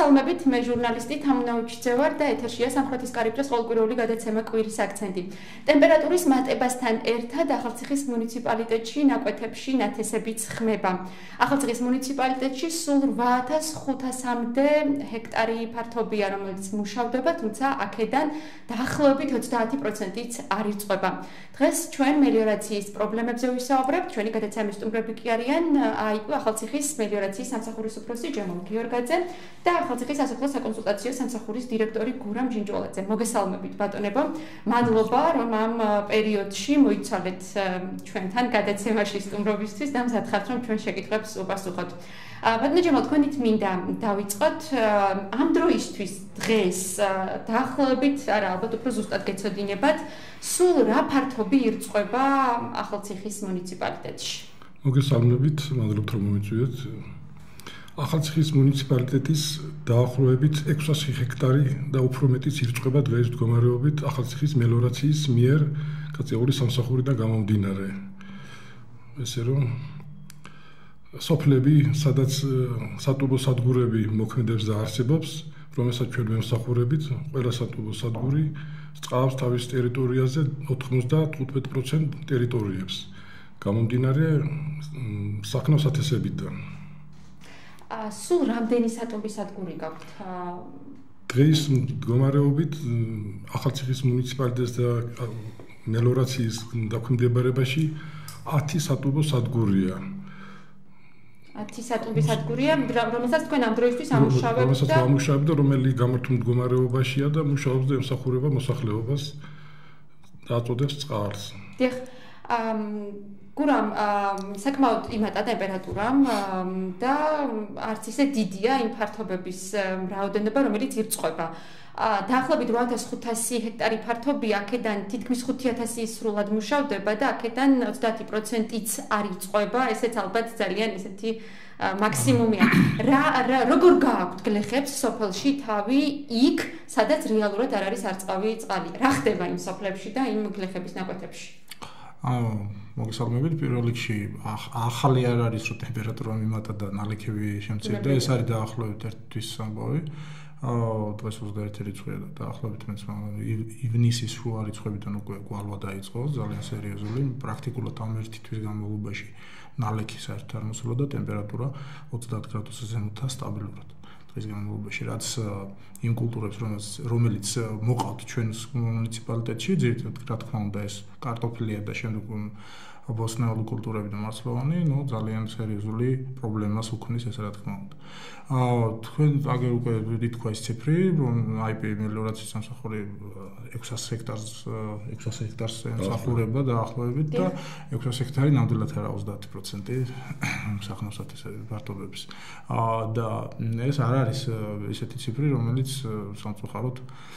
მოგესალმებით, მე ჟურნალისტი თამუნაუჩიძე ვარ და ეთერშია სამხრეთის კარიბჭის ყოველკვირეული გადაცემა კვირის აქცენტი. ტემპერატურის მატებასთან ერთად ახალციხის მუნიციპალიტეტში ნაკვეთებში ნათესებიც ხმება. ახალციხის მუნიციპალიტეტში სულ 8500-მდე ჰექტარი ფართობია, რომელიც მუშავდება, თუმცა აქედან დაახლოებით 30%-იც არ ირწყვება. დღეს ჩვენ მელიორაციის პრობლემებზე ვისაუბრებთ. ჩვენი გადაცემის სტუმრები კი არიან ახალციხის მელიორაციის სამსახურის უფროსი ჯემალ გიორგაძე და ახალციხის სასოფლო საკონსულტაციო სამსახურის დირექტორი გურამ ჟინჯვალაძე. მოგესალმებით ბატონებო. მადლობა, რომ ამ პერიოდში მოიცვალეთ ჩვენთან გადაცემაში სტუმრობისთვის და მზადხართ, რომ ჩვენ შეკითხვებს უპასუხოთ. ბატონო ჯემალ, თქვენით მინდა დავიწყოთ ამ დროისთვის დღეს დაახლოებით, არა, ალბათ უფრო ზუსტად გეცოდინებათ, სულ რა ფართობი ირწყვება ახალციხის მუნიციპალიტეტში? მოგესალმებით, მადლობთ რომ მომიწვიეთ. ახალციხის მუნიციპალიტეტის დაახლოებით 600 ჰექტარი და უფრო მეტიც ირწყვება დღეს მდგომარეობით ახალციხის მელიორაციის მიერ კატეგორიის სამსახურიდან გამომდინარე. ესე რომ სოფლები, სადაც სატუბო სადგურები მოქმედებს და არსებობს, რომელსაც ჩვენ ვემსახურებით, ყველა სატუბო სადგური წყავს თავის ტერიტორიაზე 95% ტერიტორიებს. გამომდინარე საქმის ათესებიდან. სულ რამდენი სატუბო სადგური გაქვთ? დღეს მდგომარეობით ახალციხის მუნიციპალიტეტის და მელიორაციის დაქვემდებარებაში 10 სატუბო სადგურია. 10 სატუბო სადგურია, რომელსაც თქვენ ამ დროისთვის ამუშავებთ და რომელიც გამართულ მდგომარეობაშია და მუშაობს და ემსახურება მოსახლეობას და აწოდებს წყალს. დიახ. გურამ, საკმაოდ იმატა ტემპერატურამ და არც ისე დიდია იმ ფართობების რაოდენობა, რომელიც ირწყვება. დაახლოებით 8500 ჰექტარი ფართობია, აქედან თითქმის 5000 სრულად მუშავდება და აქედან 30%-იც არ ირწყვება, ესეც ალბათ ძალიან ესეთი მაქსიმუმია. როგორ გააქვთ გლეხებს სოფელში თავი იქ, სადაც რეალურად არ არის არწყავი წყალი? რა ხდება იმ სოფლებში და იმ გლეხების ნაკვეთებში? მოგესალმებით, პირველ რიგში ახალი არ არის, რომ ტემპერატურა მიმატა და ნალექები შემცირდა, ეს არის დაახლოებით 1 თვის ამბავი. დღეს 21 რიცხვია და დაახლოებით ივნისის შუა რიცხვებიდან უკვე გვალვა დაიწყო, ძალიან სერიოზული, პრაქტიკულად ამ 1 თვის განმავლობაში ნალექი საერთოდ არ მოსულა და ტემპერატურა 30 გრადუსზე ზემოთაა სტაბილურად. დღის განმავლობაში, რაც იმ კულტურებს, რომელიც მოყავთ ჩვენს მუნიციპალიტეტში, ძირითადად რა თქმა უნდა ეს კარტოფილია და შემდეგ ბოსტნეული კულტურები და მარცვლოვანი, ძალიან სერიოზული პრობლემას უქმნის ეს რა თქმა უნდა. თქვენ აგერ უკვე ითქვა ეს ციფრი, რომ IP მელიორაციის სამსახური 600 ჰექტარს ემსახურება დაახლოებით და 600 ჰექტარი ნამდვილად არა 30% საქმის ათესების ფართობების. და ეს არ არის ესეთი ციფრი, რომელიც სამწუხაროდ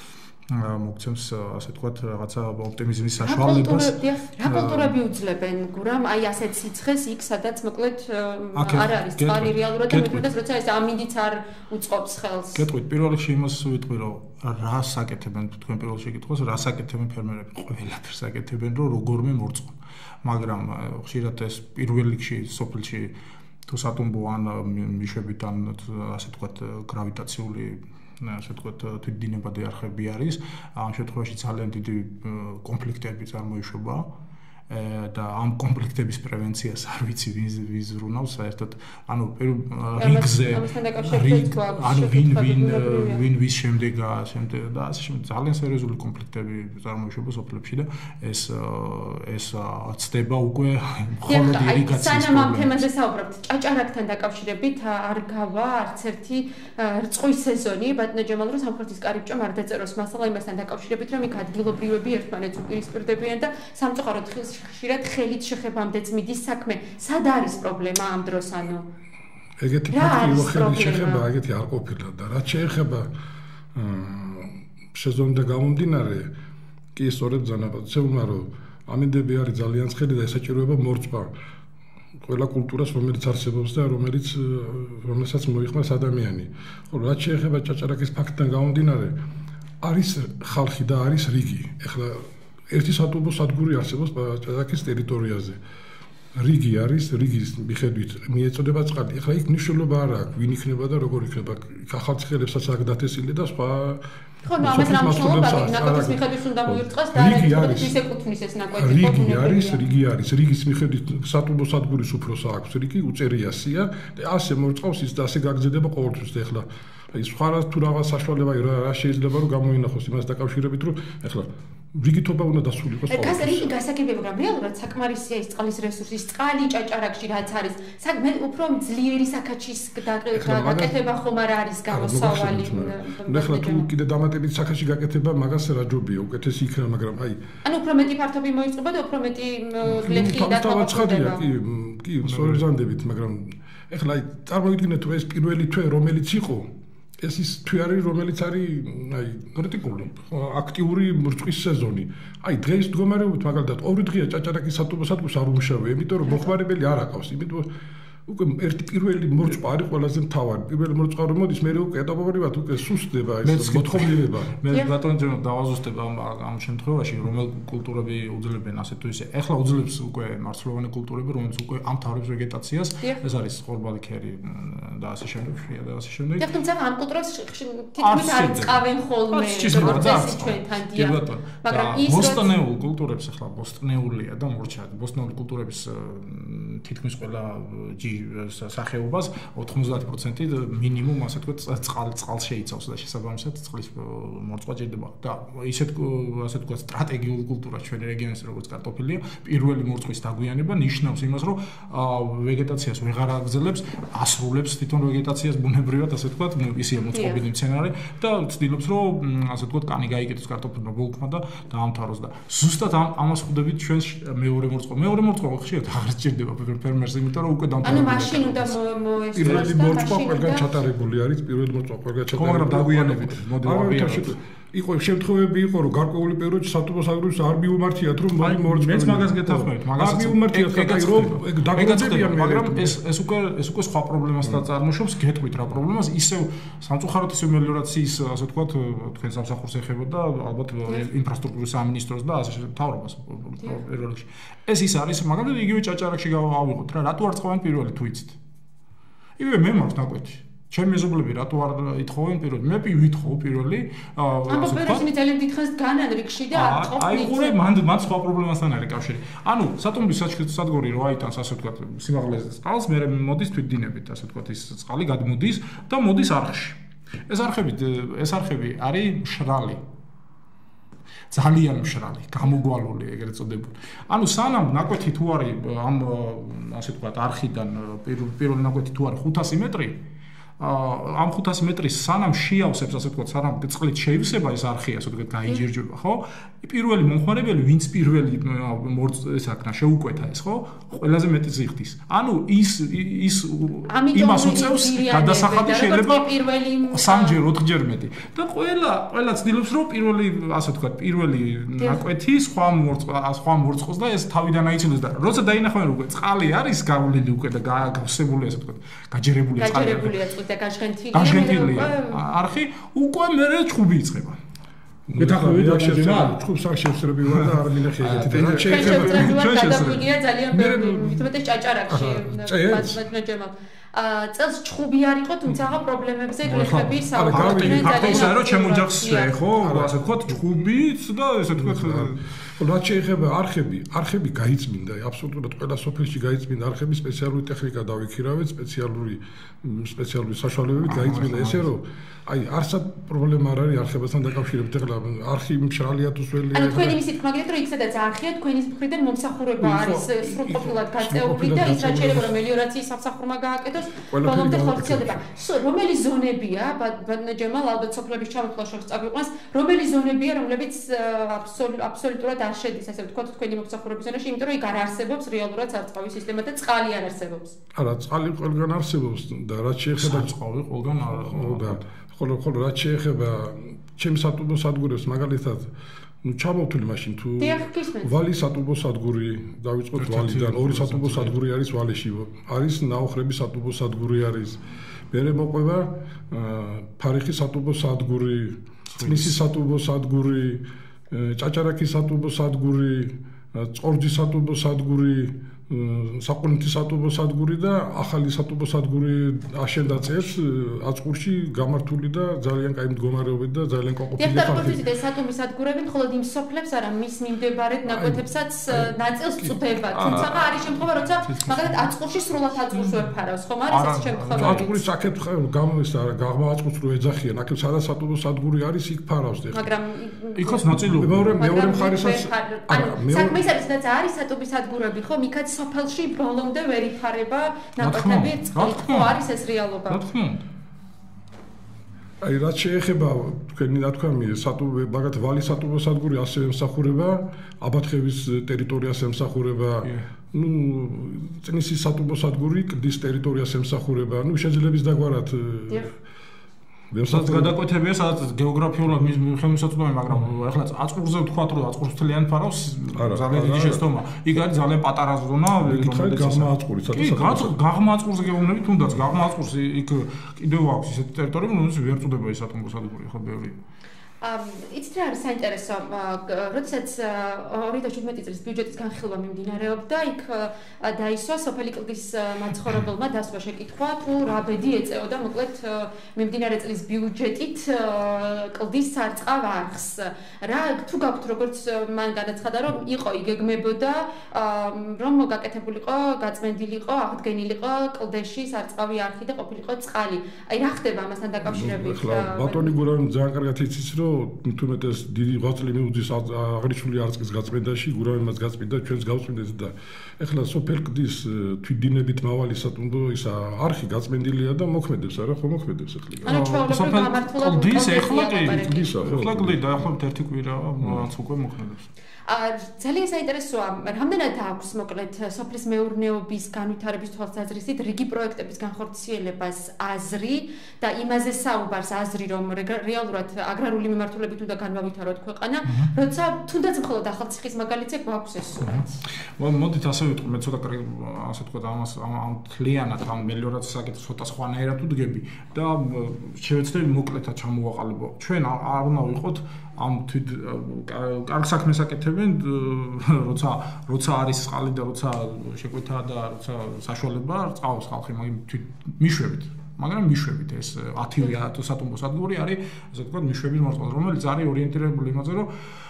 მოგცემს ასე თქვათ რაღაცა ოპტიმიზმის საშუალებას. რა კულტურები უძლებენ გურამ აი ასეთ სიცხეს იქ სადაც მოკლედ არ არის წყალი რეალურად და მეტყვი როცა ეს ამინდიც არ უწყობს ხელს. გეტყვით, პირველ რიგში იმას ვიტყვი, რომ რას აკეთებენ თქვენ პირველ შეკითხვას, რას აკეთებენ ფერმერები? ყველაფერს აკეთებენ, რომ როგორმე მორწყონ. მაგრამ ხშირად ეს პირველ რიგში სოფელში თუ სატუმბო ან მიშვებით ან ასე თქვათ გრავიტაციული ასე თქვათ თვითდინებადი არხები არის. ამ შემთხვევაში ძალიან დიდი კონფლიქტები წარმოიშვება და ამ კონფლიქტების პრევენციას არ ვიცი ვის ზრუნავს საერთოდ ანუ რიგზე ანუ ვინ ვის შემდეგაა და ასე შემდეგ ძალიან სერიოზული კონფლიქტები წარმოიშვება სოფლებში და ეს ცდება უკვე მხოლოდ ირიგაციის სანამ ამ თემაზე საუბრობთ ჭაჭარაკთან დაკავშირებით არ გავა არც ერთი რწყვის სეზონი ბატონო ჯემალ რომ სამხრეთის კარიბჭომ არ დაწეროს მასალა იმასთან დაკავშირებით რომ იქ ადგილობრივები ერთმანეთს უპირისპირდებიან და სამწუხაროდ ხშირად ხელით შეხებამდეც მიდის საქმე. სად არის პრობლემა ამ დროს ანუ? ეგეთი ფაქტი ხელით შეხება, ეგეთი არ ყოფილა და რაც შეეხება სეზონიდან გამომდინარე, კი სწორედ ზანაბაძეულმა რომ ამინდები არის ძალიან ცხელი და ესაჭიროება მორწყვა ყველა კულტურას, რომელიც არსებობს და რომელსაც მოიხმარს ადამიანი. ხო, რაც შეეხება ჭაჭარაკის ფაქტიდან გამომდინარე, არის ხალხი და არის რიგი. ეხლა ერთი სატუბო სადგური არსებობს ჭაჭარაკის ტერიტორიაზე. რიგი არის, რიგის მიხედვით მიეწოდება წყალი. ეხლა იქ მნიშვნელობა არ აქვს, ვინ იქნება და როგორ იქნება. ახალციხელებსაც აქ დათესილი და სხვა ხო, ნუ ამას რა მნიშვნელობა აქვს, ნაკვეთის მიხედვით უნდა მოირწყოს და ის ეკუთვნის ეს ნაკვეთი. რიგი არის, რიგის მიხედვით სატუბო სადგურის უფროსა აქვს რიგი, უწერია სია და ასე მოირწყავს ის და ასე გაგრძელდება ყოველთვის და ეხლა ის სხვა თუ რაღაც საშუალება რა შეიძლება რომ გამოინახოს იმას დაკავშირებით რომ ეხლა რიგითობა უნდა დასულიყოს ყოველთვის. რიგი გასაგებია, მაგრამ რეალურად საკმარისია ის წყლის რესურსი, წყალი ჭაჭარაკში რაც არის. მე უფრო ძლიერი საქაჩის გაკეთება ხომ არ არის გამოსავალი. ეხლა თუ კიდე დამატებით საქაჩი გაკეთება, მაგას რა ჯობია, უკეთესი იქნება, მაგრამ ანუ უფრო მეტი ფართობი მოიწყება და უფრო მეტი გლეხი დათვალიერება. კი, სწორედ ზანდებით, მაგრამ ეხლა წარმოვიდგინეთ რომ ეს პირველი თვე რომელიც იყო ეს ის თვე არის რომელიც არის კრიტიკული აქტიური მრწყვის სეზონი. დღეს მდგომარეობით მაგალითად 2 დღეა ჭაჭარაკის სატუბო სადგურს არ უმშავე, იმიტომ რომ მოხმარებელი არ აკავს, იმიტომ უკვე ერთი პირველი მორწყვა არის ყველაზე მთავარი. პირველი მორწყვა რომ მოდის, მე უკვე ეტაპობრივად უკვე სუსტდება ეს მოთხოვნილება. მე ბატონო ჯერ დავაზუსტებ ამ შემთხვევაში რომელ კულტურები უძლებენ ასე თუ ისე. ეხლა უძლებს უკვე მარცვლოვანი კულტურები, რომელიც უკვე ამთავრებს ვეგეტაციას. ეს არის ხორბალი ქერი და ასე შემდეგ, შრია და ასე შემდეგ. თუმცა ამ კულტურებს თითქმის არ წავენ ხოლმე, როგორც ჩვენთან დია. მაგრამ ის ბოსტნეულ კულტურებს ეხლა ბოსტნეულია და მორჩა. ბოსტნეული კულტურების თითქმის ყველა სახეობას 90% მინიმუმ ასე თქვა წყალს შეიცავს და შესაბამისად წყლის მორწყვა ჭირდება და ისეთ ასე თქვა სტრატეგიულ კულტურას ჩვენ რეგიონის როგორც კარტოფილია პირველი მორწყვის დაგვიანება ნიშნავს იმას რომ ვეგეტაციას ვეღარ აგრძელებს ასრულებს თვითონ ვეგეტაციას ბუნებრივად ასე თქვა ისია მოწყობილი მცენარე და ცდილობს რომ ასე თქვა კანი გაიკეთოს კარტოფილმა ბოლქმა და დაამთავროს და ზუსტად ამას ხვდებით ჩვენ მეორე მორწყვა ხშირად აღარ ჭირდება ფერმერს იმიტომ რომ უკვე ანუ მაშინ უნდა მოესწროს პირველი მორწყვა ყველგან ჩატარებული არის პირველი მორწყვა ყველგან ჩატარებული მაგრამ დაგვიანებით მოდი ვაბიაროთ იყო შემთხვევები იყო რომ გარკვეული პერიოდში სატუბო სადგურს არ მიუმართიათ რომ მოდი მორწყვა მეც მაგას გეთახმებით მაგას მიუმართიათ რომ დაგუდებიან მაგრამ ეს უკვე სხვა პრობლემას წარმოშობს გეტყვით რა პრობლემას ისევ სამწუხაროდ ისევ მელიორაციის ასე ვთქვათ თქვენ სამსახურს ეხებოდა ალბათ ინფრასტრუქტურის სამინისტროს და ასე მთავრობას პირველ რიგში ეს ის არის მაგრამ იგივე ჭაჭარაკში გავავიღოთ რა რატო არ წყვენ პირველი თუ იცით იგივე მე მაქვს ნაკვეთი ჩემი მეზობლები რატო არ ითხოვენ პირველი მე ვითხოვ პირველი ანუ პირველი ძალიან დიდხანს განან რიგში და არ ყოფილი აიღურე მათ სხვა პრობლემასთან არის კავშირი ანუ სატუმბის სადგური რო აიტანს ასე ვთქვათ სიმაღლეზე წყალს მე მოდის თვითდინებით ასე ვთქვათ ის წყალი გადმოდის და მოდის არხში ეს არხები არის მშრალი ძალიან მშრალი, გამოგვალული ეგრეთ წოდებული. ანუ სანამ ნაკვეთი თუ არის ამ ასე ვთქვათ არხიდან პირველი ნაკვეთი თუ არის 500 მეტრი ამ 500 მეტრის სანამ შეავსებს ასე ვთქვათ სანამ წყლით შეივსება ეს არხი ასე ვთქვათ გაიჯერჯება ხო პირველი მომხმარებელი ვინც პირველი ეს აქნა შეუკვეთა ეს ხო ყველაზე მეტი ზიხდის ანუ ის იმას უწევს გადასახადი შეიძლება სამჯერ 4ჯერ მეტი და ყველა ცდილობს რომ პირველი ასე ვთქვათ პირველი ნაკვეთი სხვა მორწყოს და ეს თავიდან აიცილოს და როცა დაინახავენ უკვე წყალი არის გავლილი უკვე და გავსებული ასე ვთქვათ გაჯერებული წყალი და გაჟღენთილია არხი უკვე მერე ჩხუბი იწყება მეთახმებით ჩხუბს არ შევსრებილა და არ მინახე ეგეთი და ჩვენ შევსრებია ძალიან მithmetes ჭაჭარაკში მასმეჯერმა წელს ჩხუბი არ იყო თუმცა პრობლემებზე გლეხები საუბრობდნენ ძალიან რომ ჩემოჯახს ხო ასე ვთქვათ ჩხუბიც და ესე ვთქვათ რაც შეეხება არხები გაიწმინდა აბსოლუტურად ყველა სოფელში გაიწმინდა არხები სპეციალური ტექნიკა დავიქირავეთ სპეციალური საშუალებებით გაიწმინდა ესე რომ არსად პრობლემა არ არის არხებასთან დაკავშირებით ეხლა არხი მშრალია თუ სველია ანუ თქვენი მისით მაგალითად რომ იქ სადაც არხია თქვენის მხრიდან მომსახურება არის სრულყოფილად გაწეული და ის რაც შეიძლება რომ მელიორაციის სამსახურმა გააკეთოს ბოლომდე ხორციელდება რომელი ზონებია ბატონო ალბათ სოფლების ჩამოთვლა შორის წაგვიყვანს რომელი ზონებია რომლებიც აბსოლუტურად არ შედის ასე ვთქვათ თქვენი მომსახურების ზონაში იმიტომ რომ იქ არ არსებობს რეალურად სარწყავი სისტემა და წყალი არ არსებობს არა წყალი ყველგან არსებობს და რაც შეეხება წყალი ყველგან არ ხოლო რაც შეეხება ჩემს სატუბო სადგურებს მაგალითად ჩამოვთვლი მაშინ თუ ვალის სატუბო სადგური დავიწყოთ ვალიდან ორი სატუბო სადგური არის ვალეში არის ნაოხრების სატუბო სადგური არის მერე მოყვება ფარიხის სატუბო სადგური წმისის სატუბო სადგური ჭაჭარაკის სატუბო სადგური წყორძის სატუბო სადგური საყოველთაო სატუბო სადგური და ახალი სატუბო სადგური აშენდა წელს აწყურში გამართული და ძალიან კაი მდგომარეობით და ძალიან კმაყოფილი ხალხი. დიახ, ეს სატუბო სადგურები მხოლოდ იმ სოფლებს არა, მის მიმდებარედ ნაკვეთებსაც ნაწილს წვდება. თუმცა არის შემთხვევა, როცა მაგალითად აწყურში სრულად აწყურს ვერ ფარავს, ხომ არის ეს შემთხვევა? აწყურის საკითხი გამოის არა, გაღმა აწყურს რო ეძახიან, აქ სადაც სატუბო სადგური არის, იქ ფარავს ეხლა. მაგრამ იქაც ნაწილობრივ მეორე მხარესაც საქმე ის არის, რაც არის სატუბო სადგურები, ხო, იქაც სოფელში ბოლომდე ვერ იფარება ნაკვეთები წყლით, ხო არის ეს რეალობა. რა თქმა უნდა. აი რაც შეეხება თქვენი რა თქვა მე სატუბო მაგათ ვალის სატუბო სადგური ასევე ემსახურება აბათხევის ტერიტორიას ემსახურება ну წნისის სატუბო სადგური კლდის ტერიტორიას ემსახურება ну შეძლებს დაგვარად სადაც გადაკვეთებია სადაც გეოგრაფიულად ხელმისაწვდომი მაგრამ ახლა აწყურზე ვთქვათ რომ აწყურს მთლიანი ფარავს ძალიან დიდი შეცდომა იქ არის ძალიან პატარა ზონა რომელიც გაღმა აწყური გაღმა აწყურზე გეუბნები თუნდაც გაღმა აწყურს იქ კიდევ აქვს ისეთი ტერიტორიები რომელიც ვერ წვდება ეს სატუბო სადგური ხო ბევრი იცით რა არის საინტერესო, როდესაც 2017 წლის ბიუჯეტის განხილვა მიმდინარეობდა, იქ დაისვა სოფელი კლდის მაცხოვრებელმა დასვა შეკითხვა, თუ რა ბედი ეწეოდა მოკლედ მიმდინარე წლის ბიუჯეტით კლდის სარწყავ არხს. რა თუ გაქვთ როგორც მან განაცხადა, რომ იყო იგეგმებოდა, რომ გაკეთებულიყო, გაწმენდილიყო, აღდგენილიყო კლდეში სარწყავი არხი და ყოფილიყო წყალი. აი რა ხდება ამასთან დაკავშირებით? ბატონი გურავი ძალიან კარგად იცის, რომ თუმეტეს დიდი ღვაწლი მიუძის აღნიშნული არწკის გაწმენდაში, გურავიმაც გაწმენდა, ჩვენს გავწმენდეთ და ეხლა სოფელ კლდის თვითდინებით მავალი სატუბო ისა არხი გაწმენდილია და მოქმედებს, არა ხო მოქმედებს ეხლა. სოფელ კლდის ეხლა კლდი დაახლოებით ერთი კვირა რაც უკვე მოქმედებს. ძალიან საინტერესოა, რამდენად აქვს მოკლედ სოფლის მეურნეობის განვითარების თვალსაზრისით რიგი პროექტების განხორციელებას აზრი და იმაზე საუბარს აზრი, რომ რეალურად აგრარული მიმართულებით უნდა განავითაროთ ქვეყანა, როცა თუნდაც მხოლოდ ახალციხის მაგალითზე გვაქვს ეს სურათი. მოდით ასე ვიტყვი, მე ცოტა ასე თქვა ამას ამ თლიანად ამ მელიორაციის საკითხს ცოტა სხვანაირად ვდგები და შევეცდები მოკლედად ჩამოვაყალიბო. ჩვენ არ უნდა ვიყოთ ამ თვით კარგ საქმეს აკეთებენ, როცა არის წყალი და როცა შეკვეთა და როცა საშუალება წავს ხალხი, მაგრამ თვით მიშვებით. მაგრამ მიშვებით ეს 10 სატუბო სადგური არის, ასე ვთქვათ, მიშვების მოწყობა, რომელიც არის ორიენტირებული იმაზე, რომ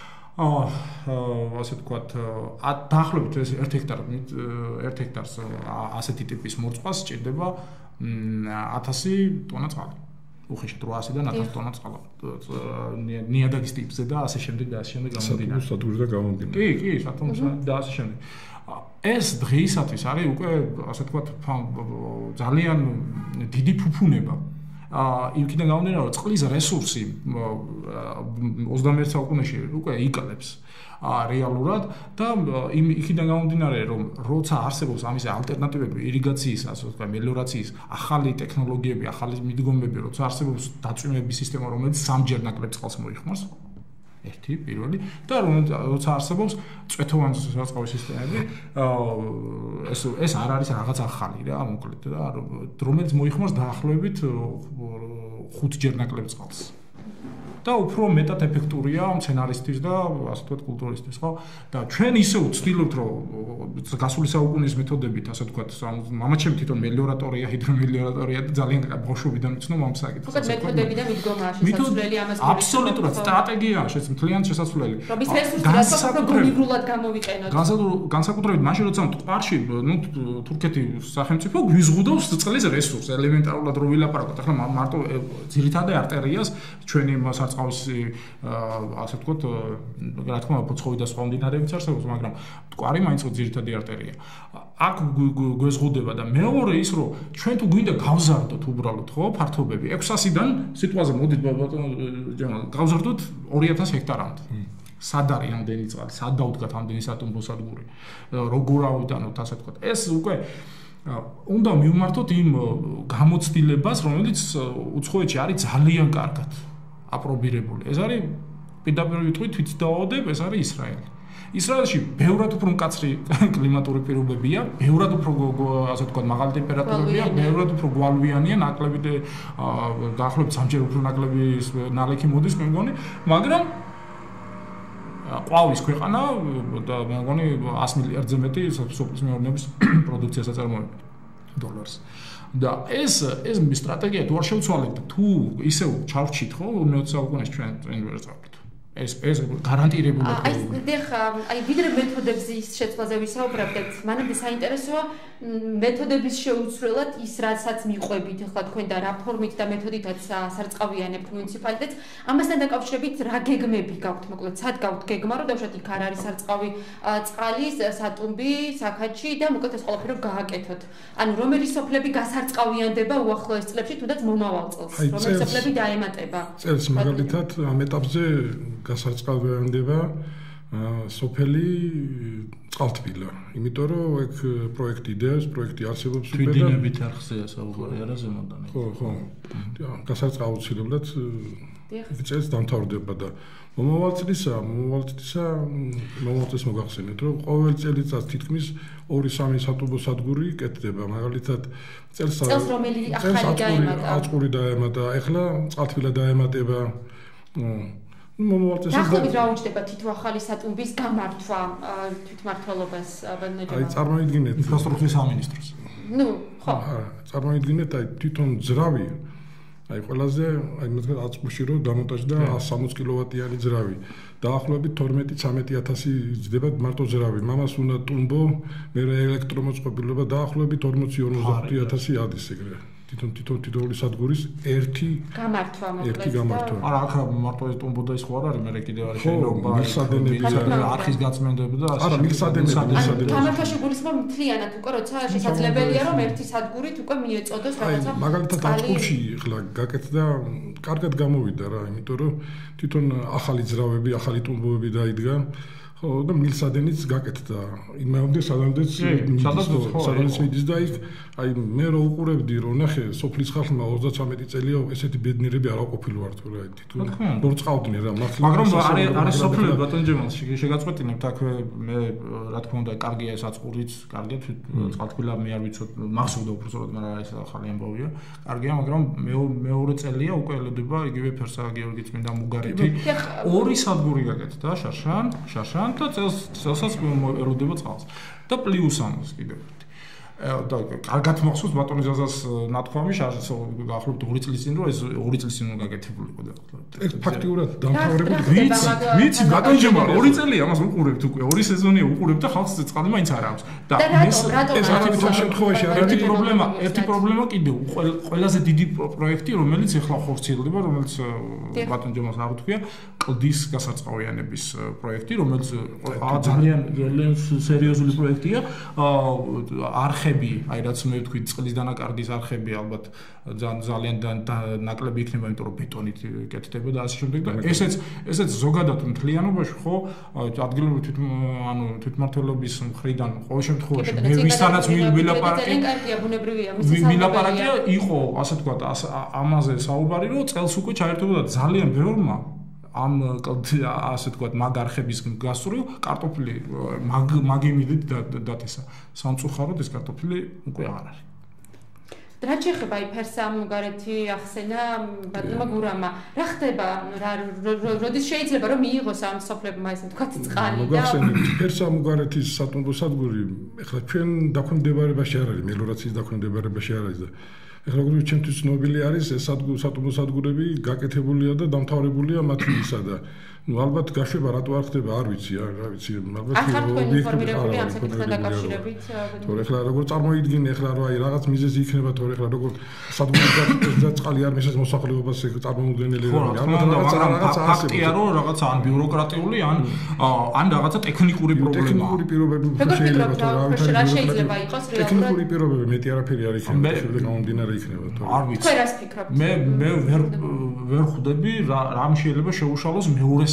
ასე ვთქვათ, დაახლოებით ეს 1 ჰექტარს ასეთი ტიპის მოწყობას სჭირდება 1000 ტონა წყალი. უხეშად 800-დან 1000 ტონა წყალი. ნიადაგის ტიპზე და ასე შემდეგ და ასე შემდეგ გამომდინარე. სატუბოსა გამომდინარე. კი, სატუბოსა და ასე შემდეგ. ეს დღეისათვის არის უკვე ასე ვთქვათ ძალიან დიდი ფუფუნება. იქიდან გამომდინარე, რომ წყლის რესურსი 21 საუკუნეში უკვე იკლებს. რეალურად და იქიდან გამომდინარე რომ როცა არსებობს ამის ალტერნატივები ირიგაციის, ასე ვთქვათ, მელიორაციის, ახალი ტექნოლოგიები, ახალი მიდგომები, როცა არსებობს დაწვიმების სისტემა, რომელიც სამჯერ ნაკლებ წყალს მოიხმარს, ერთი პირველი და როცა არსებობს წვეთოვანი სარწყავი სისტემები, ეს არ არის რაღაც ახალი რა, მოკლედ და რომელიც მოიხმარს დაახლოებით 5ჯერ ნაკლებ წყალს. და უფრო მეტად ეფექტურია მცენარისთვის და ასე ვთქვათ კულტურისტვის, ხო? და ჩვენ ისე ვცდილობთ, რომ გასული საუკუნის მეთოდებით, ასე ვთქვათ, მამაჩემი თვითონ მელიორატორია, ჰიდრომელიორატორია და ძალიან ბავშვობიდან ვიცნობ ამ საკითხს. უკვე მეთოდები და მიდგომაა შესაძლებელი ამას. აბსოლუტურად სტრატეგიაა მთლიანად შესაძლებელი. რომ ის რესურსი პროგრამირულად გამოვიყენოთ. განსაკუთრებით მაშინ, როცა მტკვარში, თურქეთი სახელმწიფო გვიზღუდავს წყლის რესურსს, ელემენტარულად რო ვილაპარაკოთ, ახლა მარტო ძირითადად არტერიას ჩვენი სარწყავი ასე ვთქვათ, რა თქმა უნდა, ფოცხოვი და სხვა მდინარეებიც არსებობს, მაგრამ მტკვარი მაინც ძირითადი არტერია. აქ გვეზღუდება და მეორე ის, რომ ჩვენ თუ გვინდა გავზარდოთ უბრალოდ, ხო, ფართობები 600-დან სიტყვაზე მოდით გავზარდოთ 2000 ჰექტარამდე. სად არის ამდენი წყალი, სად დავდგათ ამდენი სატუბო სადგური, როგორ ავიტანოთ, ასე ვთქვათ. ეს უკვე უნდა მივმართოთ იმ გამოცდილებას, რომელიც უცხოეთში არის ძალიან კარგად აპრობირებული. ეს არის პირდაპირ ვიტყვი თვითდაავადებ, ეს არის ისრაელი. ისრაელში ბევრად უფრო მკაცრი კლიმატური პირობებია, ბევრად უფრო ასე ვთქვათ, მაღალი ტემპერატურებია, ბევრად უფრო გვალვიანია, ნაკლები დაახლოებით 3ჯერ უფრო ნაკლები ნალექი მოდის, მე მგონი, მაგრამ ყვავის ქვეყანა და მე მგონი 100 მილიარდზე მეტი სოფლის მეურნეობის პროდუქციას აწარმოებდა დოლარს. და ეს სტრატეგია თუ არ შევცვალეთ თუ ისევ ჩავრჩით ხო 20 საუკუნეში ჩვენ წინ ვერ წავით. ეს გარანტირებულად აი ვიდრე მეთოდების შეცვლაზე ვისაუბრებთ, მანამდე საინტერესოა მეთოდების შეუცვლელად ის რასაც მიყვებით ახლა თქვენ და რა ფორმით და მეთოდითაც სარწყავიანებთ მუნიციპალიტეტს, ამასთან დაკავშირებით რა გეგმები გაქვთ, მოკლედ სად გაქვთ გეგმა, რომ დავუშვათ იქ არ არის სარწყავი წყალის, სატუმბი, საქაჩი და მოკლედ ეს ყველაფერი რომ გააკეთოთ. ანუ რომელი სოფლები გასარწყავიანდება უახლოეს წლებში, თუნდაც მომავალ წელს, რომელი სოფლები დაემატება. წელს მაგალითად ამ ეტაპზე გასარწყავიანდება სოფელი წყალთბილა, იმიტომ რომ ეგ პროექტი იდეას, პროექტი არსებობს უკვე და თვითდინებით არხზეა საუბარი არა ზემოდან. ხო. გასარწყავ აუცილებლად წელს დამთავრდება და მომავალ წლისა მოგახსენეთ, რომ ყოველ წელიწადს თითქმის 2-3 სატუბო სადგური კეთდება, მაგალითად წელს რომელი ახალი დაემატა. აწყური დაემატა, ახლა წყალთბილა დაემატება. დაახლოებით რა უჩნდება თითო ახალი სატუმბის გამართვა თვითმმართველობას აი წარმოიდგინეთ ინფრასტრუქტურის სამინისტროს. ხო. წარმოიდგინეთ აი თვითონ ძრავი აი ყველაზე აი მაგალითად აწყურში რომ დამონტაჟდა 160 კილოვატიანი ძრავი. დაახლოებით 12-13 ძდება მარტო ძრავი. მამას უნდა ტუმბო, მე ელექტრომოწყობილობა დაახლოებით 40-50 ადის ეგრე. თითოეული სადგურის ერთი გამართვა. არა, აქ მარტო ეს ტუმბო და ის ხო არ არის, მე კიდევ არის შენობა, არხის გაწმენდები და ასე. არა, მილსადენები. გამართვაში გულისხმობ მთლიანად უკვე როცა შესაძლებელია რომ ერთი სადგურით უკვე მიეწოდოს რაღაცა. მაგალითად აწყურში ახლა გაკეთდა, კარგად გამოვიდა რა, იმიტომ რომ თვითონ ახალი ძრავები, ახალი ტუმბოები დაიდგა. ხო და მილსადენიც გაკეთდა. იმამდე სადამდეც მიდის და იქ აი მე რო უყურებდი რომ ნახე სოფლის ხალხმა 33 წელია ესეთი ბედნიერები არ აყოფილვართ რა თვითონ მორწყავდნენ რა მაგრამ არის სოფლები ბატონ ჯემალს შეგაწყვეტინებთ აქ მე რა თქმა უნდა კარგია ეს აწყურიც კარგია წყალთბილა მე არ ვიცოდ მახსოვდა უბრალოდ მაგრამ ეს ახალი ამბავია კარგია მაგრამ მეორე წელია უკვე ელოდება იგივე ფერსა გიორგი წმინდა მუგარეთი ორი სადგური გაკეთდა შარშან და წელსაც ელოდება წყალს და პლუს ამას კიდევ და კარგად მახსოვს ბატონი ზაზას ნათქვამი ახლობთ 2 წლის წინ რომ ეს 2 წლის წინ გაკეთებულიყო და ეს ფაქტიურად დამთავრებული ვიცი ბატონი ჯემა 2 წელია ამას უყურებთ უკვე 2 სეზონია უყურებთ და ხალხს წყალი მაინც არ აქვს და ეს რატომ შემთხვევაში ერთი პრობლემა კიდევ ყველაზე დიდი პროექტი რომელიც ახლა ხორციელდება რომელიც ბატონ ჯემას არ უთქვია კლდის გასარწყავიანების პროექტი რომელიც ძალიან სერიოზული პროექტია არხები, აი რაც მე ვთქვი, წყლის დანაკარგის არხები ალბათ ძალიან ნაკლები იქნება, იმიტომ რომ ბეტონით კეთდება და ასე შემდეგ და ესეც ზოგადად მთლიანობაში ხო ადგილობრივი თვითმმართველობის მხრიდან ყოველ შემთხვევაში მე ვისთანაც ვილაპარაკია იყო ასე ვთქვათ ამაზე საუბარი რომ წელს უკვე ჩაერთვებოდა ძალიან ბევრმა ამ ასე ვთქვათ მაგ არხების გასწვრივ კარტოფილი მაგიმიდით დათესა სამწუხაროდ ეს კარტოფილი უკვე აღარ არის. რა შეიძლება აი ფერსა მუგარეთი ახსენა ბატონმა გურამა რა ხდება როდის შეიძლება რომ მიიღოს ამ სოფლებმა ესე ვთქვათ წყალი და მოგახსენებთ ფერსა მუგარეთის სატუმბო სადგური ეხლა ჩვენ დაქვემდებარებაში არ არის მელორაციის დაქვემდებარებაში არ არის და ეხლა როგორ ჩემთვის ცნობილი არის ეს სატუმბო სადგურები გაკეთებულია და დამთავრებულია მათი ისა და ну ალბათ გაშვება რატო არ ხდება არ ვიცი რა ვიცი ალბათ ინფორმირებული ამ საკითხთან დაკავშირებით თორე ეხლა როგორ წარმოიდგინე ეხლა რომ აი რაღაც მიზეზი იქნება თორე ეხლა როგორ სადგური და წყალი არ მისცეს მოსახლეობას წარმოუდგენელი რაღაცა ფაქტია რომ რაღაცა ან ბიუროკრატიული ან რაღაცა ტექნიკური პრობლემაა ტექნიკური პირობები შეიძლება რა შეიძლება იყოს რეალურად ტექნიკური პირობები მეტი არაფერი არ იქნება შეიძლება გამომდინარე იქნება თორე არ ვიცი თქვენ რას ფიქრობთ მე ვერ ხვდები რამ შეიძლება შეუშალოს მეორე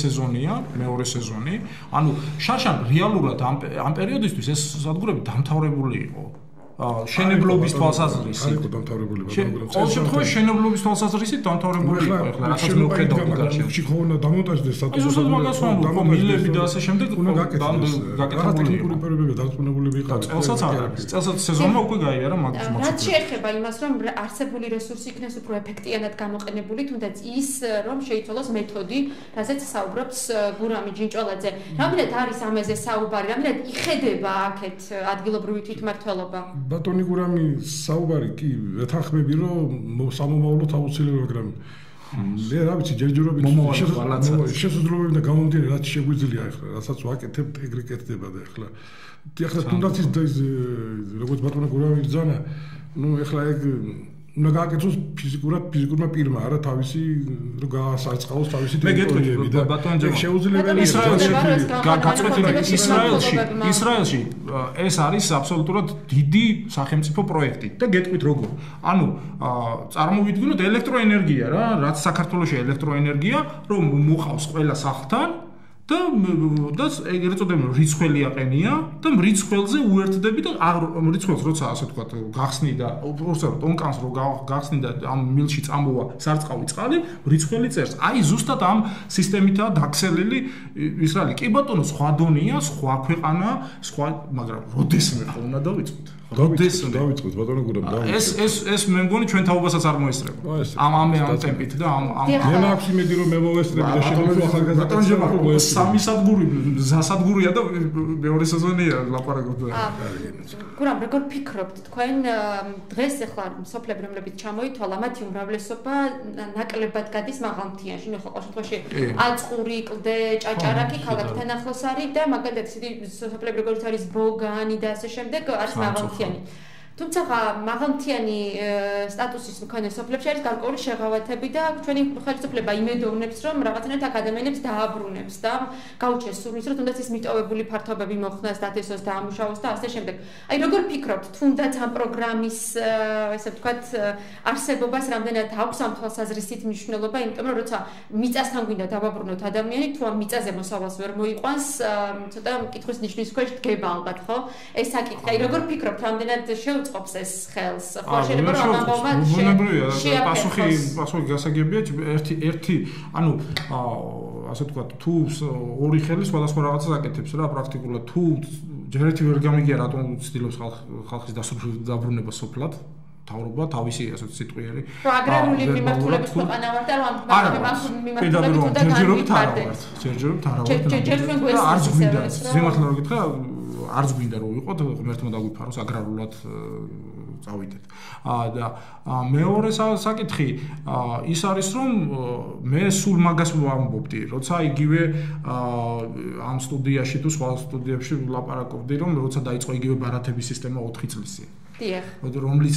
სეზონი ანუ შარშან რეალურად ამ პერიოდისთვის ეს სადგურები დამთავრებული იყო შენებლობის თვალსაზრისით. ყოველ შემთხვევაში შენებლობის თვალსაზრისით დამთავრებული იყო ახლა რასაც მოხდები გარშემო. შეხონა დამონტაჟდეს სტატუსი მაგას ვამბობ, მილები და ასე შემდეგ გაკეთებული პერიოდები დარწმუნებულები იყავით. წელსაც არ არის. წელსაც სეზონმა უკვე გაიარა მაგის მოხდა. რაც შეეხება იმას, რომ არსებული რესურსი იქნეს უფრო ეფექტიანად გამოყენებული, თუნდაც ის რომ შეიცვალოს მეთოდი, რასაც საუბრობს გურამი ჯინჭოლაძე. რამდენად არის ამაზე საუბარი, რამდენად იხედება აქეთ ადგილობრივი თვითმმართველობა? ბატონი გურამი საუბარი კი ეთანხმები რომ სამომავლოდ აუცილებელი, მაგრამ მე რა ვიცი ჯერჯერობით შესაძლებლობები და გამომდინარე რაც შეგვიძლია ახლა რასაც ვაკეთებთ ეგრე კეთდება და ახლა თუნდაც ის როგორც ბატონი გურამი ბრძანა ნუ ახლა ეგ უნდა გააკეთოს ფიზიკურმა პირმა არა თავისი რომ გაასაწყაოს თავისი ტერიტორიები და შეუძლებელია ისრაელში ეს არის აბსოლუტურად დიდი სახელმწიფო პროექტი და გეტყვით როგორ ანუ წარმოვიდგინოთ ელექტროენერგია რა რაც საქართველოში ელექტროენერგია რომ მოყავს ყველა სახლთან და ეგრეთ წოდებული რიცხველი აყენია და მრიცხველზე უერთდები და მრიცხველს როცა ასე ვთქვათ გახსნი და უბრალოდ ტონკანს რო გახსნი და ამ მილში წამოვა სარწყავი წყალი მრიცხველი წერს აი ზუსტად ამ სისტემითაა დაქცელილი ისრაელი კი ბატონო სხვა დონია სხვა ქვეყანა სხვა მაგრამ როდესმე ხო უნდა დავიწყოთ დავიწყოთ ბატონო გურამ ეს მე მგონი ჩვენ თაობასაც არ მოესწრება ამ ტემპით და ამ მე მაქვს იმედი რომ მე მოვესწრები და შემიძლია ახალგაზრდა სამი სადგური ზასადგურია და მეორე სეზონია ლაპარაკობ და გურამ როგორ ფიქრობთ თქვენ დღეს ახლა სოფლები რომლებიც ჩამოითვალა მათი უმრავლესობა ნაკლებად გადის მაღალმთიანში ნუ ხო შემთხვევაში აწყური კლდე ჭაჭარაკი ქალაქთან ახლოს არის და მაგალითად ისეთი სოფლები როგორც არის ბოგანი და ასე შემდეგ არის მაღალმთიანი თუმცა მაღალმთიანი სტატუსის მქონე სოფლებში არის გარკვეული შეღავათები და ჩვენი ხელისუფლება იმედოვნებს რომ რაღაცნაირად აქ ადამიანებს დააბრუნებს და გაუჩეს სურვილს რომ თუნდაც ის მიტოვებული ფართობები მოხსნას დათესოს და ამუშავოს და ასე შემდეგ. აი როგორ ფიქრობთ თუნდაც ამ პროგრამის ესე ვთქვათ არსებობას რამდენად აქვს ამ თვალსაზრისით მნიშვნელობა იმიტომ რომ როცა მიწასთან გვინდა დავაბრუნოთ ადამიანი თუ ამ მიწაზე მოსავალს ვერ მოიყვანს ცოტა მკითხვის ნიშნის ქვეშ დგება ალბათ ხო ეს საკითხი. აი როგორ ფიქრობთ რამდენად წყობს ეს ხელს. ხო შეიძლება რომ ამბობთ პასუხი გასაგებია ერთი ანუ ასე ვთქვათ თუ ორი ხელი სხვადასხვა რაღაცას აკეთებს რა პრაქტიკულად თუ ჯერ ერთი ვერ გამიგია რატომ ცდილობს ხალხის დაბრუნება სოფლად თავრობა თავისი ასე სიტყვიერი აგრარული მიმართულების ქვეყანა ვარ და რომ ამ მიმართულებით ჯერჯერობით არა ვარ არც გვინდა სიმართლე რომ გითხრა არც გვინდა რომ ვიყოთ ღმერთმა დაგვიფაროს აგრარულად წავიდეთ და მეორე საკითხი ის არის რომ მე სულ მაგას ვამბობდი როცა იგივე ამ სტუდიაში თუ სხვა სტუდიებში ვლაპარაკობდი რომ როცა დაიწყო იგივე ბარათების სისტემა 4 წლის წინ რომლის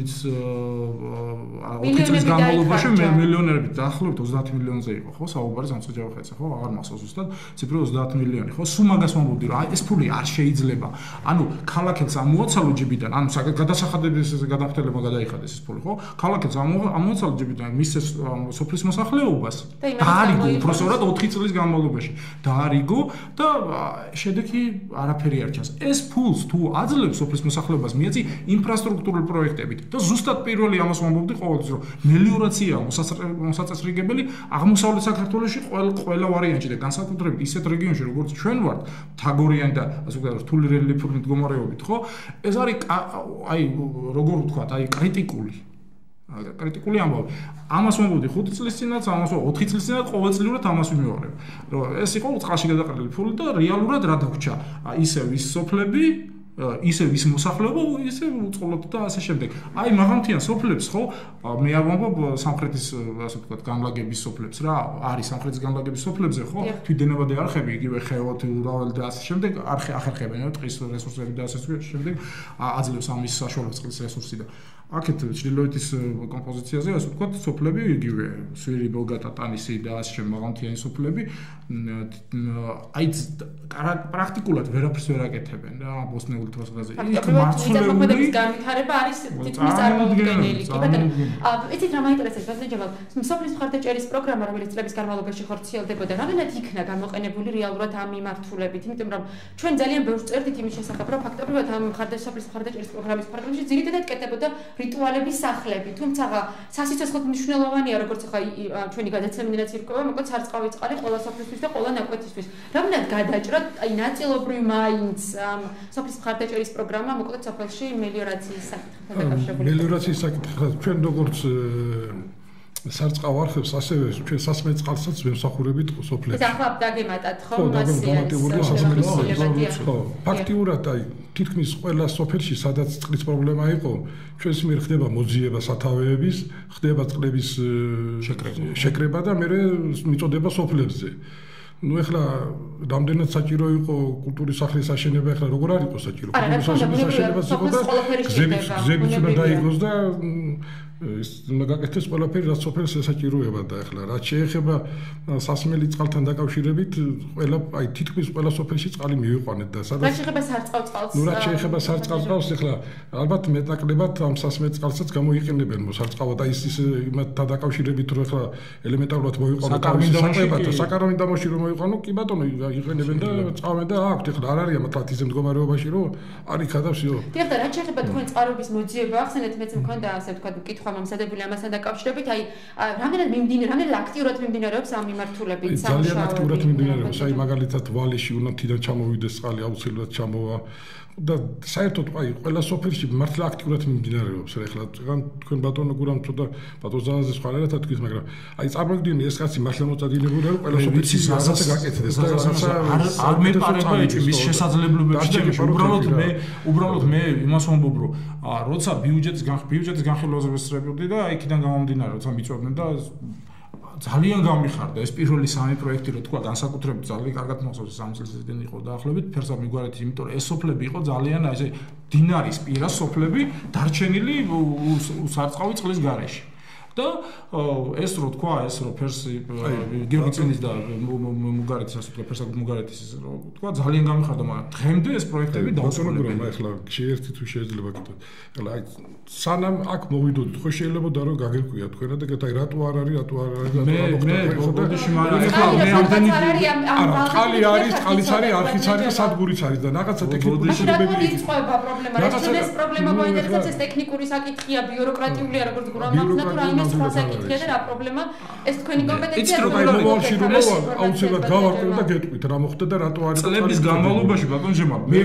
4 წლის განმავლობაში მილიონერები დაახლოებით 30 მილიონზე იყო ხო საუბარი სამწუხაროდ ხო აღარ მახსოვს ზუსტად ციფრი 30 მილიონი ხო სულ მაგას ვამბობდი რომ აი ეს ფული არ შეიძლება ანუ ქალაქებს ამოაცალო ჯიბიდან ანუ გადასახადების გადახდელება გადაიხადეს ეს ფული ხო ქალაქებს ამოაცალო ჯიბიდან მისცეს სოფლის მოსახლეობას დაარიგო უბრალოდ 4 წლის განმავლობაში დაარიგო და შედეგი არაფერი არ ჩანს ეს ფულს თუ აძლევს სოფლის მოსახლეობას მიეცი ინფრასტრუქტურული პროექტებით და ზუსტად პირველი ამას ვამბობდი ყოველთვის რომ მელიორაცია მოსაწესრიგებელი აღმოსავლეთ საქართველოში ყველა ვარიანტში და განსაკუთრებით ისეთ რეგიონში როგორც ჩვენ ვართ თაგორიანი და ასე ვთქვათ რთული რელიეფური მდგომარეობით ხო ეს არის აი როგორ ვთქვათ აი კრიტიკული ამბავი ამას ვამბობდი 5 წლის წინაც ამას 4 წლის წინაც ყოველწლიურად ამას ვიმეორებ რომ ეს იყო წყალში გადაყრილი ფული და რეალურად რა დაგვჭა ისევ ის სოფლები ისევ ის მოსახლეობა ისევ უწყლოდ და ასე შემდეგ. აი მაღალმთიან სოფლებს ხო მე არ ვამბობ სამხრეთის ასე ვთქვათ განლაგების სოფლებს რა არის სამხრეთის განლაგების სოფლებზე ხო თვითდენებადი არხები იგივე ხეოთ ურაველი და ასე შემდეგ ახერხებენ ტყის რესურსები და ასე შემდეგ აძლევს ამის საშუალებას წყლის რესურსი და აქეთ ჩრდილოეთის კომპოზიციაზე ასე ვთქვათ, სოფლები იგივე სვირი, ბოგატა, ტანისი და ასე მაღალმთიანი სოფლები აი პრაქტიკულად ვერაფერს ვერ აკეთებენ რა ბოსნიურ თვალსაზრისით. იქ მარცვლეული განვითარება არის თითქმის წარმოუდგენელი. კი ბატონო. იცით რა მაინტერესებს ბატონო, სოფლის მხარდაჭერის პროგრამა, რომელიც წლების განმავლობაში ხორციელდებოდა, რამდენად იქნა გამოყენებული რეალურად ამ მიმართულებით, იმიტომ რომ ჩვენ ძალიან ბევრს წერდით იმის შესახებ, რომ ფაქტობრივად ამ სოფლის მხარდაჭერის პროგრამის ფარგლებში ძირითადად კეთდებოდა რიტუალების სახლები, თუმცა სასიცოცხლოდ მნიშვნელოვანია, როგორც ახლა ჩვენი გადაცემიდანაც ირკვევა, მოკლედ სარწყავი წყალი ყველა სოფლისთვის და ყველა ნაკვეთისთვის. რამდენად გადაჭრა, აი ნაწილობრივ მაინც სოფლის მხარდაჭერის პროგრამა, მოკლედ სოფელში მელიორაციის საკითხთან დაკავშირებული. მელიორაციის საკითხთან ჩვენ როგორც სარწყავ არხებს ასევე ჩვენ სასმელ წყალსაც ვემსახურებით სოფლებში. ეს ახლა დაგემატათ ხო მასიას. ხო, ფაქტიურად აი თითქმის ყველა სოფელში სადაც წყლის პრობლემა იყო, ჩვენს მიერ ხდება მოძიება სათავეების, ხდება წყლების შეკრება და მე მიწოდება სოფლებზე. ну ეხლა რამდენად საჭირო იყო კულტურის სახლის აშენება, ეხლა როგორ არ იყო საჭირო კულტურის სახლის აშენებაც იყო და გზებიც უნდა დაიგოს და ის უნდა გაკეთდეს ყველაფერი რაც სოფელს ესაჭიროება და ეხლა რაც შეეხება სასმელი წყალთან დაკავშირებით ყველა აი თითქმის ყველა სოფელში წყალი მივიყვანეთ და სადაც რაც შეეხება სარწყავ წყალს ну რაც შეეხება სარწყავ წყალს ეხლა ალბათ მეტაკლებად ამ სასმელ წყალსაც გამოიყენებენ მოსარწყავად და ის იმათთან დაკავშირებით რომ ეხლა ელემენტარულად მოიყვანოთ საკარმინდამოში რომ მოიყვანო კი ბატონო იყენებენ და წავენ და აქვთ ეხლა არ არის ამათლათ ისე მდგომარეობაში რომ არის ხადავსიო დიახ და რაც შეეხება თქვენ წყაროების მოძიება ახსენეთ მეც მქონდა ასე ვთქვათ კითხვა მომზადებული ამასთან დაკავშირებით აი რამდენად აქტიურად მიმდინარეობს ამ მიმართულებით ძალიან აქტიურად მიმდინარეობს აი მაგალითად ვალეში უნდა თიდან ჩამოვიდეს წყალი აუცილებლად ჩამოვა და საერთოდ აი ყველა სოფელში მართლა აქტიურად მიმდინარეობს ეხლა თქვენ ბატონო გურამ ცოტა ბატონზანაზე სხვა რაღაცა თქვით მაგრამ აი წარმოგიდგენთ ეს კაცი მართლა მოწადინებული არის ყველა სოფელში რაღაცა გაკეთდეს და რაღაცა არ მეპარება ის შესაძლებლობებში და უბრალოდ მე იმას ვამბობ რომ როცა ბიუჯეტის განხილვაზე ვესწრებოდი და იქიდან გამომდინარე როცა მიწვევდნენ და ძალიან გამიხარდა ეს პირველი სამი პროექტი რო თქვა განსაკუთრებით ძალიან კარგად მოხსოვს 3 წელს წინ იყო დაახლოებით ფერსა მიგვარეთ იმიტომ რომ ეს სოფლები იყო ძალიან ესე დინარის პირას სოფლები დარჩენილი სარწყავი წყლის გარეშე და ეს რო თქვა ეს რო ფერსი გიორგი წინის და მუგარეთის ასე თქვა ფერსა მუგარეთის რო თქვა ძალიან გამიხარდა მაგრამ დღემდე ეს პროექტები დავსრულებია ახლა შეერთი თუ შეიძლება გითხრათ ახლა აი სანამ აქ მოვიდოდით ხო შეიძლება რომ გაგერკვია თქვენა და აი რატო არ არის მე ბოდიში მაგრამ ხალი არის ხალიც არის არხიც არის სადგურიც არის და რაღაცა ტექნიკური შედეგები იწყება პრობლემა ეს პრობლემა მოინტერესებს ეს ტექნიკური საკითხია ბიუროკრატიულია როგორც გურამმა თუ რაიმე სხვა საკითხია და რა პრობლემა ეს თქვენი კომპეტენცია რო მოვალში რომ მოვალ აუცილებლად გავარკვევ და გეტყვით რა მოხდა და რატო არის წლების განმავლობაში ბატონ ჟემალ მე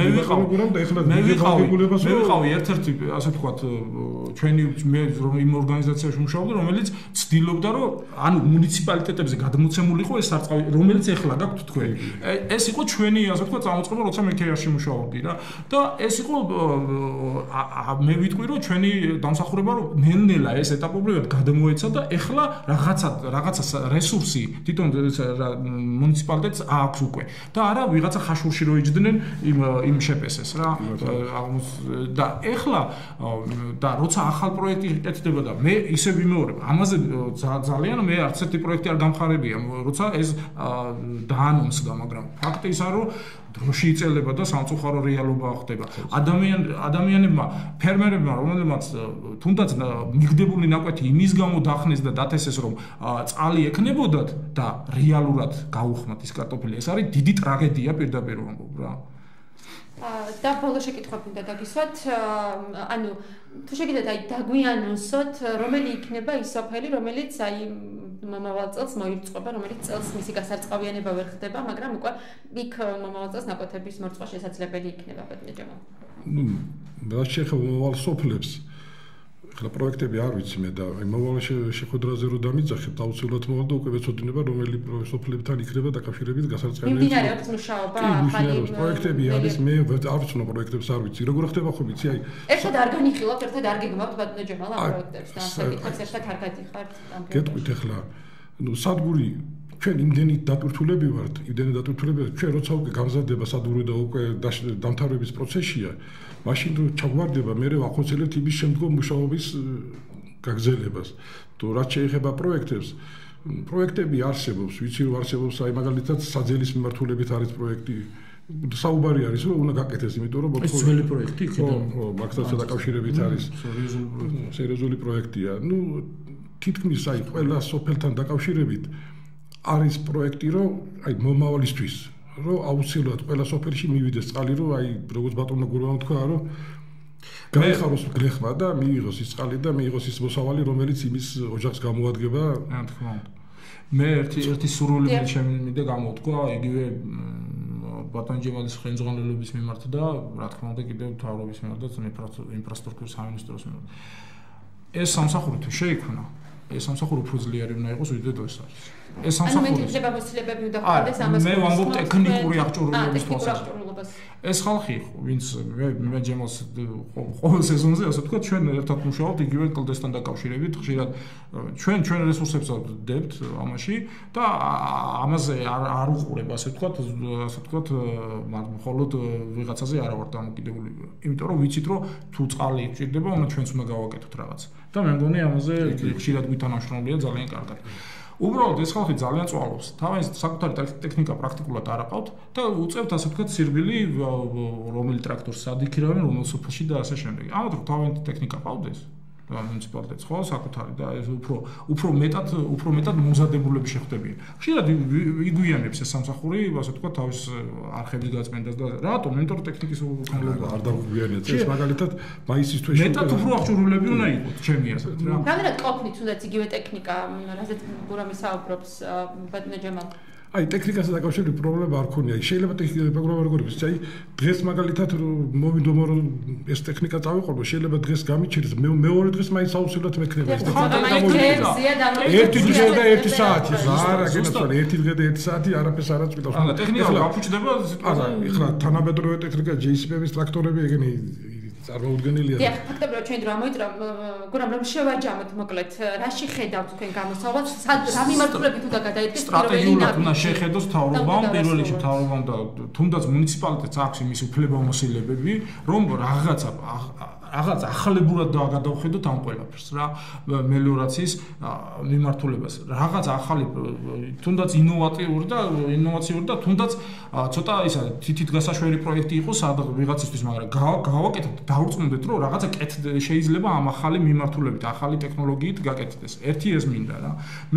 ვიყავი ერთ-ერთი ასე ვთქვათ ჩვენი მე იმ ორგანიზაციაში მუშაობდი რომელიც ცდილობდა რომ ანუ მუნიციპალიტეტებზე გადმოცემულიყო ეს სარწყავი რომელიც ეხლა გაქვთ თქვენ ეს იყო ჩვენი ასე ვთქვათ წამოწყება როცა მე ქეაში მუშაობდი რა და ეს იყო მე ვიტყვი რომ ჩვენი დამსახურება რომ ნელ-ნელა ეს ეტაპობრივად გადმოეცა და ეხლა რაღაცა რესურსი თვითონ მუნიციპალიტეტს აქვს უკვე და არა ვიღაცა ხაშურში რო იჯდნენ იმ შეპესეს რა და ეხლა და როცა ახალ პროექტი ეკეთდება და მე ისე ვიმეორებ ამაზე ძალიან მე არც ერთი პროექტი არ გამხარებია როცა ეს დაანონსდა მაგრამ ფაქტი ისაა რომ დროში იწელება და სამწუხარო რეალობა ხდება ადამიანებმა ფერმერებმა რომელმაც თუნდაც მიგდებული ნაკვეთი იმის გამო დახნეს და დათესეს რომ წყალი ექნებოდათ და რეალურად გაუხმათ ის კარტოფილი ეს არის დიდი ტრაგედია პირდაპირ ვამბობ რა და ბოლო შეკითხვა მინდა დაგისვათ ანუ თუ შეგიძლიათ აი დაგვიანონსოთ რომელი იქნება ის სოფელი რომელიც აი მომავალ წელს მოირწყება რომელიც წელს მისი გასარწყავიანება ვერ ხდება მაგრამ უკვე იქ მომავალ წელს ნაკვეთების მორწყვა შესაძლებელი იქნება ბატონო ჯემალ რა შეეხება მომავალ სოფლებს ახლა პროექტები არ ვიცი მე და აი მომავალ შეხვედრაზე რო დამიძახებ აუცილებლად მოვალ და უკვე ვეცოდინება რომელი სოფლებთან იქნება დაკავშირებით გასარწყავიანება მიმდინარეობს მუშაობა ახალი პროექტები არის მე არ ვიცი პროექტებს არ ვიცი როგორ ხდება ხო ვიცი აი ერთად არ განიხილავთ ერთად არ გეგმავთ ბატონო ჯემალ ამ პროექტებს და საკითხებს ერთად არ გადიხართ გეტყვით ახლა ნუ სადგური ჩვენ იმდენი დატვირთულები ვართ, ჩვენ როცა უკვე გამზადდება სადურვე და უკვე დამთავრების პროცესია, მაშინ რო ჩაგვარდება, მე ვახორციელებთ იმის შემდგომ მუშაობის გაგრძელებას. თუ რაც შეეხება პროექტები არსებობს, ვიცი რომ არსებობს, აი მაგალითად საძელის მიმართულებით არის პროექტი. საუბარი არის რომ უნდა გაკეთდეს, იმიტომ რომ ეს ძველი პროექტი იქნება. ხო, მაგასთან დაკავშირებით არის სერიოზული პროექტია. თითქმის აი ყველა სოფელთან დაკავშირებით არის პროექტი, რომ აი მომავალისთვის, რომ აუცილებლად ყველა სოფელში მივიდეს წყალი, რომ აი როგორც ბატონო გურბანმა თქვა, რომ გაიხაროს გლეხმა და მიიღოს ის წყალი და მიიღოს ის მოსავალი, რომელიც იმის ოჯახს გამოადგება. რა თქმა უნდა. მე ერთი სურვილი შემიძლია გამოვთქვა, იგივე ბატონ ჯემალის ხელმძღვანელობის მიმართ და რა თქმა უნდა კიდევ მთავრობის მიმართ და ინფრასტრუქტურის სამინისტროს მიმართ. ეს სამსახური თუ შეიქმნა, ეს სამსახური უფრო ძლიერი უნდა იყოს ვიდრე ეს არის. ეს სამსახური მეტი მოსილებები უნდა ჰქონდეს ამას. მე ვამბობ ტექნიკური აღჭურვილობის თვალსაზრისით. ეს ხალხი, ვინც მე ჯემოს ყოველ სეზონზე ასე ვთქვათ, ჩვენ ერთად მუშაობთ იგივე კლდესთან დაკავშირებით, ხშირად ჩვენ რესურსებს ვდებთ ამაში და ამაზე არ უყურებ ასე ვთქვათ, მხოლოდ ვიღაცაზე არა ვარ დამოკიდებული. იმიტომ რომ ვიცით რომ თუ წყალი გჭირდება, ჩვენც უნდა გავაკეთოთ რაღაც. და მე მგონი ამაზე ხშირად გვითანამშრომლია ძალიან კარგად. უბრალოდ ეს ხალხი ძალიან წვალობს. თავის საკუთარი ტექნიკა პრაქტიკულად არ აყავთ და უწევთ ასე ვთქვათ სირბილი, რომელი ტრაქტორს ადიქირავენ, რომელ სოფელში და ასე შემდეგ. ამათ რომ თავიანთი ტექნიკა ყავდეს და მუნიციპალიტეტს ხო საკუთარი და ეს უფრო მეტად მომზადებულები შეხვდებიან. ხშირად იგვიანებს ეს სამსახური, ასე ვთქვათ, თავის არხების გაწმენდას და რატომ? იმიტომ რომ ტექნიკის უქონლობა არ დაგვიანებს. ეს მაგალითად მაისის თვეში მეტად უფრო აღჭურვილები უნდა იყოს, ჩემი აზრით რა. რამდენად ყოფნით თუნდაც იგივე ტექნიკა, რასაც გურამი საუბრობს ბატონო ჯემალ? აი ტექნიკასთან დაკავშირებით პრობლემა არ ქონია. შეიძლება ტექნიკური პრობლემა როგორ იყოს? აი დღეს მაგალითად მოვიდომა რომ ეს ტექნიკა წავიყვანო, შეიძლება დღეს გამიჩერდეს, მეორე დღეს მაინც აუცილებლად მექნება ეს ტექნიკა. ერთი დღე და ერთი საათი. არა, გენაცვალე, ერთი დღე და ერთი საათი არაფერს არ აწვიდავს. ანუ ტექნიკა გაფუჭდება, ეხლა თანამედროვე ტექნიკა, JCB-ის ტრაქტორები ეგენი წარმოუდგენელია. დიახ, ფაქტობრივად ჩვენ რა მოიწერა, გურამ რომ შევაჯამოთ მოკლედ, რაში ხედავთ თქვენ გამოსავალს, რა მიმართულებით უნდა გადაიდგეს სტრატეგიულად უნდა შეხედოს მთავრობამ, პირველ რიგში მთავრობამ და თუნდაც მუნიციპალიტეტს აქვს იმის უფლებამოსილებები, რომ რაღაც ახალებურად გადავხედოთ ამ ყველაფერს რა, მელიორაციის მიმართულებას. რაღაც ახალი თუნდაც ინოვაციური და თუნდაც ცოტა ისა თითით გასაშველი პროექტი იყოს სადღაც ვიღაცისთვის, მაგრამ გავაკეთოთ, დავრწმუნდეთ, რომ რაღაცა შეიძლება ამ ახალი მიმართულებით, ახალი ტექნოლოგიით გაკეთდეს. ერთი ეს მინდა რა.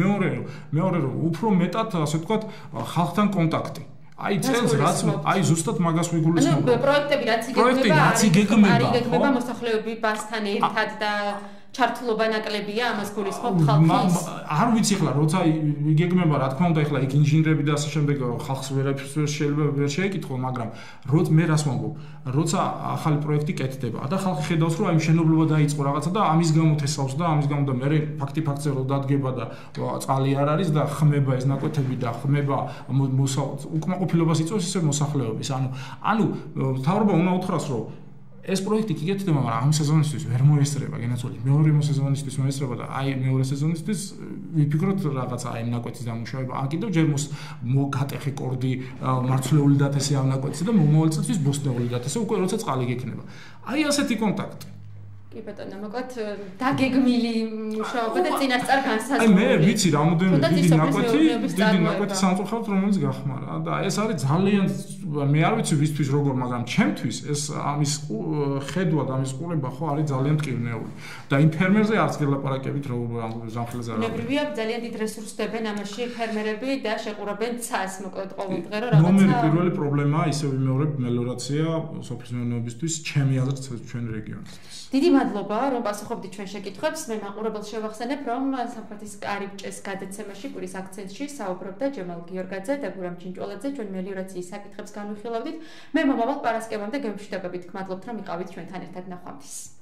მეორე რომ უფრო მეტად ასე ვთქვათ, ხალხთან კონტაქტი. აი წელს რაც აი ზუსტად მაგას ვიგულისხმობ. პროექტები რაც იგეგმება მოსახლეობის ბასთან ერთად და ჩართულობა ნაკლებია ამას გულისხმობ ხალხის. არ ვიცი ხლა როცა იგეგმება რა თქმა უნდა ეხლა იქ ინჟინრები და ასე შემდეგ ხალხს ვერაფერს შეიძლება ვერ შეეკითხო, მაგრამ მე რას ვამბობ, როცა ახალი პროექტი კეთდება და ხალხი ხედავს რომ აი მშენებლობა დაიწყო რაღაცა და ამის გამო თესავს და ამის გამო და მე ფაქტზე რომ დადგება და წყალი არ არის და ხმება ეს ნაკვეთები და ხმება უკმაყოფილებას იწვევს ისე მოსახლეობის. ანუ მთავრობა უნდა უთხრას რომ ეს პროექტი გიგეთდება, მაგრამ ამ სეზონისთვის ვერ მოესწრება, გენაცვლი. მეორე სეზონისთვის მოესწრება და აი მეორე სეზონისთვის ვიფიქროთ რაღაცა აი ნაკვეთის დამუშავება. ან კიდევ ჯერ მოგატეხე კორდი მარცვლეული დათესე ამ ნაკვეთზე და მომავალ წელს ბოსტნეული დათესე უკვე როცა წყალი გექნება. აი ასეთი კონტაქტი. კი ბატონო, მოკლედ დაგეგმილი მუშაობა და წინასწარ განსაზღვრული. აი მე ვიცი რამოდენიმე დიდი ნაკვეთი სამწუხაროდ რომელიც გახმარა და ეს არის ძალიან მე არ ვიცი ვისთვის როგორ, მაგრამ ჩემთვის ეს ამის ხედვა და ამის ყურება ხო არის ძალიან მტკივნეული და იმ ფერმერზე არც გელაპარაკებით როგორ ზამთრილზე არა. ნებრივია ძალიან დიდ რესურსს დებენ ამაში ფერმერები და შეყურებენ ცას მოკლედ ყოველდღე რომ რაღაცა. ნომერი პირველი პრობლემაა ისე ვიმეორებ მელიორაცია სოფლის მეურნეობისთვის, ჩემი აზრით ჩვენ რეგიონისთვის. დიდი მადლობა რომ პასუხობდით ჩვენ შეკითხვებს. მე მაყურებელს შევახსენებ რომ სამხრეთის კარიბჭეს გადაცემაში კვირის აქცენტში საუბრობდა ჯემალ გიორგაძე და გურამ ჩინჭველაძე. ჩვენ მელიორაციის საკითხებს განვიხილავდით. მე მომავალ პარასკევამდე გემშვიდობებით. გმადლობთ რომ იყავით ჩვენთან ერთად ნახვამდის.